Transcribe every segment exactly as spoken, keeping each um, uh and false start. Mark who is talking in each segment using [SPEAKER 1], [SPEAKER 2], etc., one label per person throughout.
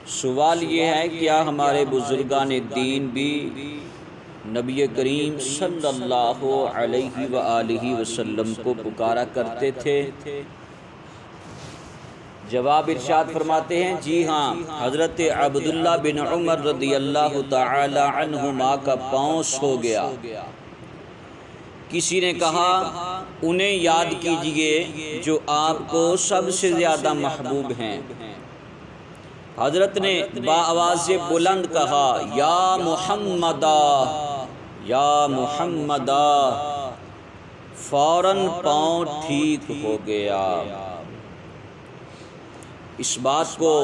[SPEAKER 1] سوال یہ ہے کیا ہمارے بزرگان دین بھی نبی کریم صلی اللہ علیہ وآلہ وسلم کو پکارا کرتے تھے؟ جواب ارشاد فرماتے ہیں جی ہاں، حضرت عبداللہ بن عمر رضی اللہ تعالی عنہما کا پاؤں سو گیا۔ کسی نے کہا انہیں یاد کیجئے جو آپ کو سب سے زیادہ محبوب ہیں۔ حضرت نے بآواز بلند کہا یا محمدہ یا محمدہ، فوراً پاؤں ٹھیک ہو گیا۔ اس بات کو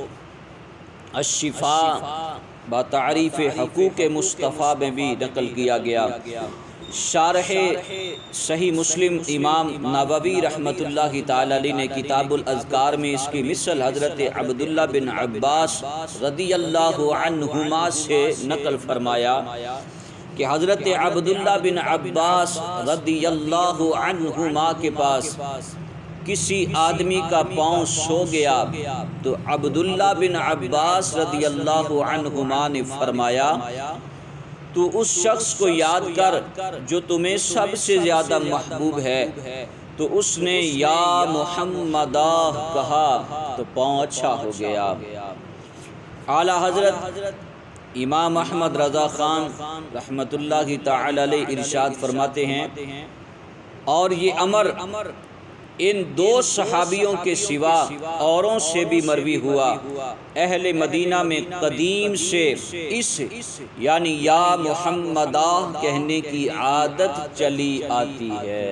[SPEAKER 1] الشفاء بتعریف حقوق مصطفیٰ میں بھی نقل کیا گیا۔ شارح صحیح مسلم امام نووی رحمۃ اللہ تعالی علیہ نے کتاب الاذکار میں اس کی مثل حضرت عبداللہ بن عباس رضی اللہ عنہما سے نقل فرمایا کہ حضرت عبداللہ بن عباس رضی اللہ عنہما کے پاس کسی آدمی کا پاؤں سو گیا تو عبداللہ بن عباس رضی اللہ عنہما نے فرمایا تو اس شخص کو یاد کر جو تمہیں سب سے زیادہ محبوب ہے، تو اس نے یا محمدہ کہا تو پاؤں اچھا ہو گیا۔ اعلیٰ حضرت امام احمد رضا خان رحمۃ اللہ تعالی علیہ ارشاد فرماتے ہیں اور یہ امر ان دو صحابیوں کے سوا اوروں سے بھی مروی ہوا۔ اہل مدینہ میں قدیم سے اس یعنی یا محمدہ کہنے کی عادت چلی آتی ہے۔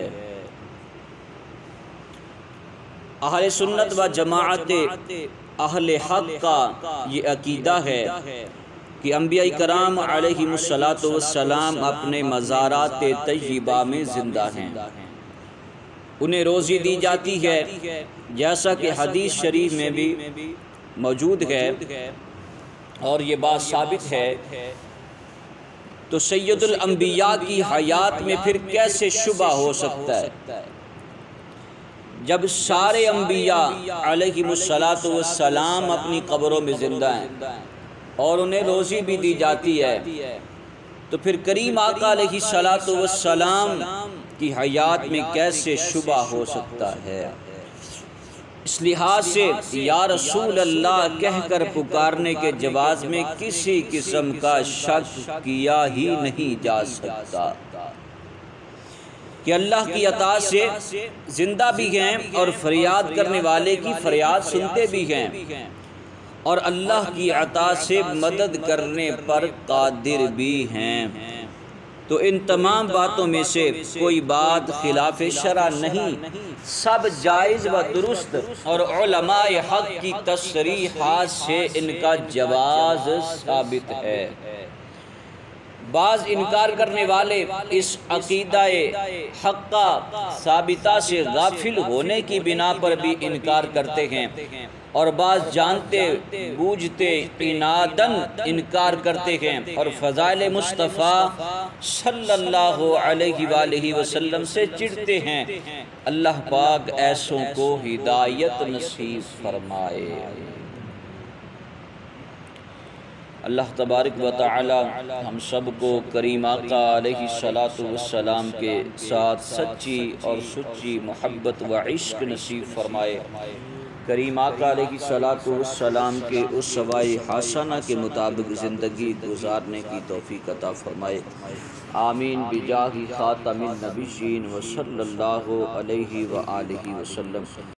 [SPEAKER 1] اہل سنت و جماعت اہل حق کا یہ عقیدہ ہے کہ انبیاء کرام علیہم الصلاۃ والسلام اپنے مزارات طیبہ میں زندہ ہیں، انہیں روزی دی جاتی ہے جیسا کہ حدیث شریف میں بھی موجود ہے اور یہ بات ثابت ہے، تو سید الانبیاء کی حیات میں پھر کیسے شبہ ہو سکتا ہے جب سارے انبیاء علیہم الصلاۃ والسلام اپنی قبروں میں زندہ ہیں اور انہیں روزی بھی دی جاتی ہے، تو پھر کریم آقا علیہ الصلاۃ والسلام کی حیات میں کیسے شبہ ہو سکتا ہے؟ اس لحاظ سے یا رسول اللہ کہہ کر پکارنے کے جواز میں کسی قسم کا شک کیا ہی نہیں جا سکتا کہ اللہ کی عطا سے زندہ بھی ہیں اور فریاد کرنے والے کی فریاد سنتے بھی ہیں، اور اللہ کی عطا سے مدد کرنے پر قادر بھی ہیں۔ تو ان تمام باتوں میں سے کوئی بات خلاف شرع نہیں، سب جائز و درست، اور علماء حق کی تصریحات سے ان کا جواز ثابت ہے۔ بعض انکار کرنے والے اس عقیدہ حقہ ثابتہ سے غافل ہونے کی بنا پر بھی انکار کرتے ہیں، اور بعض جانتے بوجھتے عناداً انکار کرتے ہیں اور فضائل مصطفیٰ صلی اللہ علیہ وآلہ وسلم سے چڑھتے ہیں۔ اللہ پاک ایسوں کو ہدایت نصیب فرمائے۔ اللہ تبارک و تعالی ہم سب کو کریم آقا علیہ الصلاۃ والسلام کے ساتھ سچی اور سچی محبت و عشق نصیب فرمائے۔ کریم آقا علیہ الصلاۃ والسلام کے اسوہ حسنہ کے مطابق زندگی گزارنے کی توفیق عطا فرمائے۔ آمین بجاہ خاتم النبیین و صلی اللہ علیہ وآلہ وسلم۔